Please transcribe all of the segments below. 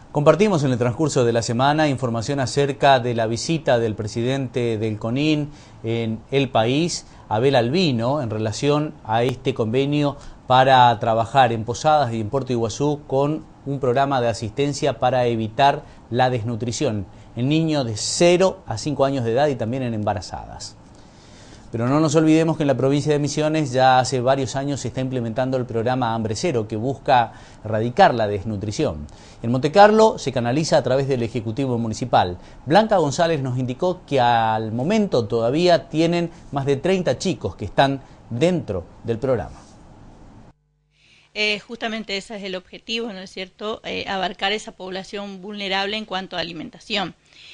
Compartimos en el transcurso de la semana información acerca de la visita del presidente del CONIN en el país, Abel Albino, en relación a este convenio para trabajar en Posadas y en Puerto Iguazú con un programa de asistencia para evitar la desnutrición en niños de 0 a 5 años de edad y también en embarazadas. Pero no nos olvidemos que en la provincia de Misiones ya hace varios años se está implementando el programa Hambre Cero, que busca erradicar la desnutrición. En Montecarlo se canaliza a través del Ejecutivo Municipal. Blanca González nos indicó que al momento todavía tienen más de 30 chicos que están dentro del programa. Justamente ese es el objetivo, ¿no es cierto? Abarcar esa población vulnerable en cuanto a alimentación.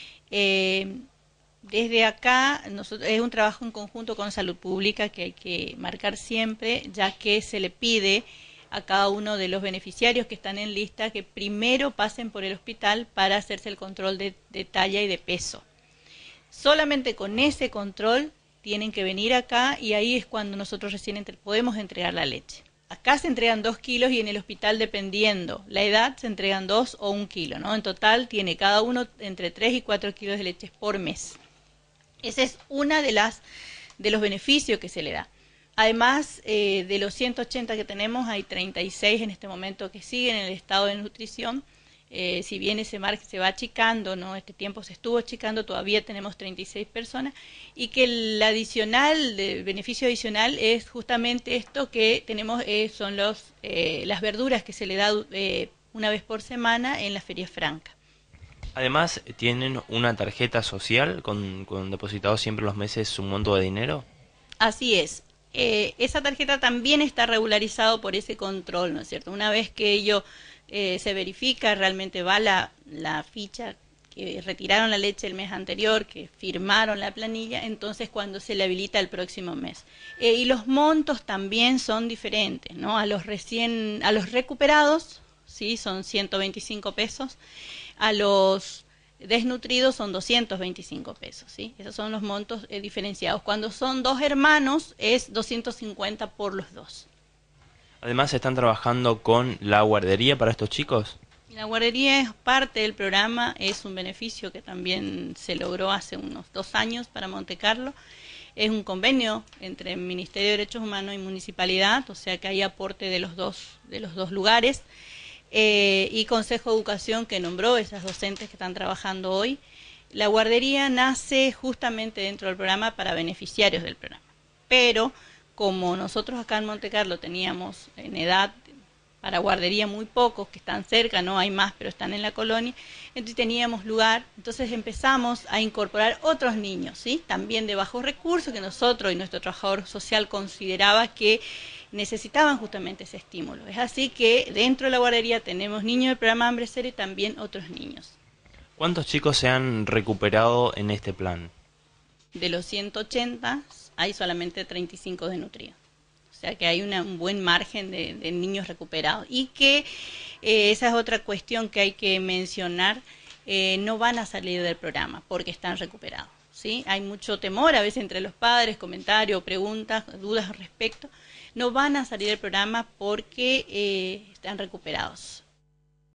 Desde acá es un trabajo en conjunto con Salud Pública que hay que marcar siempre, ya que se le pide a cada uno de los beneficiarios que están en lista que primero pasen por el hospital para hacerse el control de talla y de peso. Solamente con ese control tienen que venir acá y ahí es cuando nosotros recién podemos entregar la leche. Acá se entregan 2 kilos y en el hospital, dependiendo la edad, se entregan 2 o 1 kilo, ¿no? En total tiene cada uno entre 3 y 4 kilos de leche por mes. Ese es una de los beneficios que se le da. Además, de los 180 que tenemos, hay 36 en este momento que siguen en el estado de nutrición. Si bien ese margen se va achicando, ¿no? Este tiempo se estuvo achicando, todavía tenemos 36 personas, y que el beneficio adicional es justamente esto que tenemos, son las verduras que se le da una vez por semana en la Feria Franca. Además, ¿tienen una tarjeta social con depositado siempre los meses un monto de dinero? Así es. Esa tarjeta también está regularizado por ese control, ¿no es cierto? Una vez que ello se verifica, realmente va la ficha, que retiraron la leche el mes anterior, que firmaron la planilla, entonces cuando se le habilita el próximo mes. Y los montos también son diferentes, ¿no? A los recuperados, ¿sí? Son 125 pesos. A los desnutridos son 225 pesos, ¿sí? Esos son los montos diferenciados. Cuando son 2 hermanos es 250 por los 2. Además, ¿están trabajando con la guardería para estos chicos? La guardería es parte del programa, es un beneficio que también se logró hace unos 2 años para Montecarlo. Es un convenio entre el Ministerio de Derechos Humanos y Municipalidad, o sea que hay aporte de los dos lugares. Y Consejo de Educación que nombró esas docentes que están trabajando hoy. La guardería nace justamente dentro del programa para beneficiarios del programa. Pero como nosotros acá en Montecarlo teníamos en edad para guardería muy pocos que están cerca, no hay más, pero están en la colonia, entonces teníamos lugar, entonces empezamos a incorporar otros niños, ¿sí? También de bajos recursos que nosotros y nuestro trabajador social consideraba que necesitaban justamente ese estímulo. Es así que dentro de la guardería tenemos niños del programa Hambre Cero y también otros niños. ¿Cuántos chicos se han recuperado en este plan? De los 180 hay solamente 35 desnutridos. O sea que hay un buen margen de niños recuperados. Y que esa es otra cuestión que hay que mencionar, no van a salir del programa porque están recuperados, ¿sí? Hay mucho temor a veces entre los padres, comentarios, preguntas, dudas al respecto. No van a salir del programa porque están recuperados.